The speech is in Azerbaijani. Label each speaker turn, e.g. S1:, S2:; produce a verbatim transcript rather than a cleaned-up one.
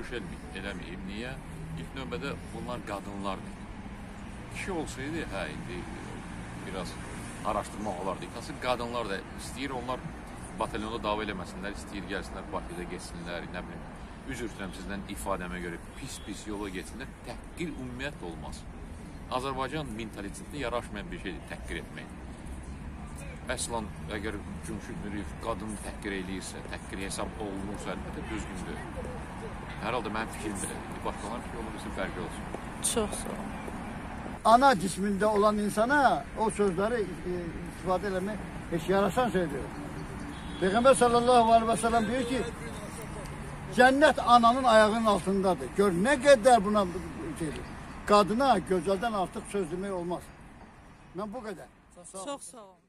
S1: çıxış eləməyib. Niyə? İlk növbədə bunlar qadınlardır. Kişi olsaydı, hə, indi biraz araşdırmaq olardı. Nasıl qadınlar da istəyir, onlar batalyonda dava eləməsinlər, istəyir, gəlsinlər, Bakıda geçsinlər, nə bilim, üzr istəyirəm sizdən ifadəmə görə pis-pis yola geçsinlər, təhqir ümumiyyətlə olmaz. Azərbaycan mentalitetində yaraşmayan bir şeydir təhqir etmək. Əslan, əgər Cümşüd Mürüyev qadını təhqir eləyirsə, təhqir hesab olunursa, əlbəttə düzgündür. Hər halda mənim fikrim belədir. Başqalarının fikri olursa fərqli olsun.
S2: Çox sağ olun.
S3: Ana cismində olan insana o sözləri istifadə eləmək heç yaraşan söylüyor. Peyğəmbər sallallahu aleyhi ve sellem diyor ki, cennet ananın ayağının altındadır. Gör ne kadar buna şeydir. Kadına gözəldən artıq söz demək olmaz. Ben bu kadar.
S2: Çox sağ olun.